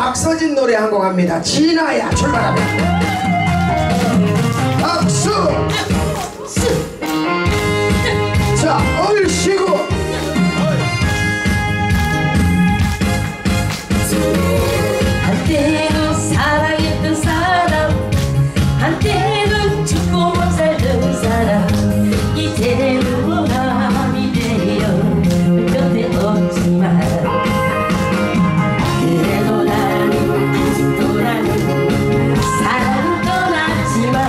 박서진 노래 한 곡 합니다. 진아야 출발합니다. 박수! 자, 얼씨구 한때는 사랑했던 사람, 한때는 죽고 못 살던 사람, 이제는 남이 되어 곁에 없지만 그래도 나는 아직도 나는 사랑 떠났지만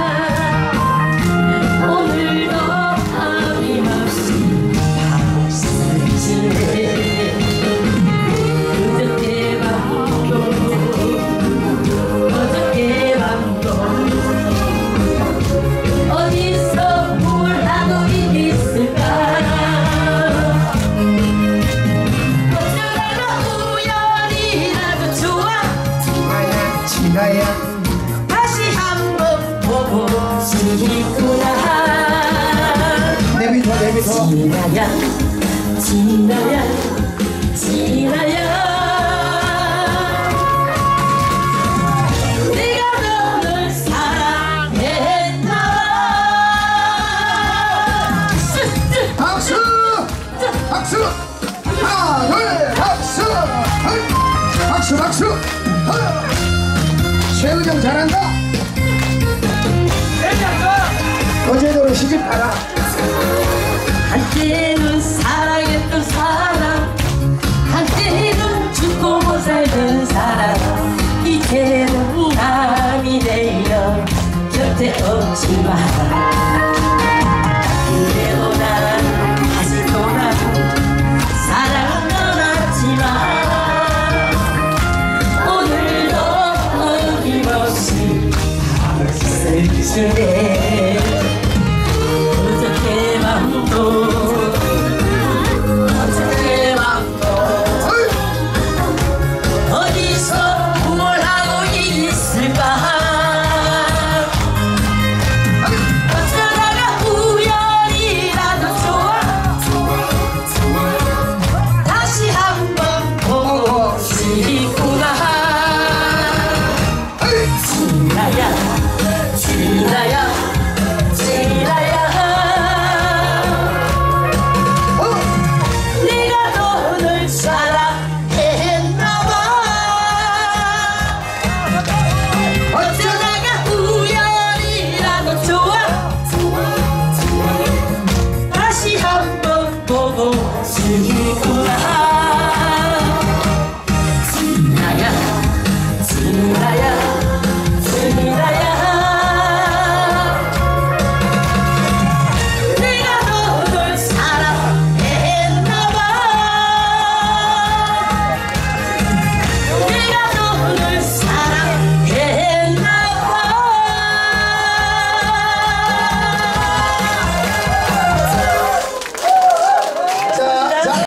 오늘도 어림없이 박수를 치네. 그저께 밤도 어저께 밤도 어디서 뭘 하고 있을까. 어쩌다가 우연이라도 좋아. 진아야 진아야 다시 한번 보고 싶구나. 내비둬 내비둬. 진아야 진아야 진아야 내가 너를 사랑했나. 박수! 박수! 하나 둘 박수! 박수 박수! 최은정 잘한다. 어제도로 시집 가라. 한때는 사랑했던 사람, 한때는 죽고 못 살던 사람, 이제는 남이 되어 곁에 없지만 그래도 난 아직도 나는 사랑은 떠났지만 오늘도 어김없이 박수를 치네.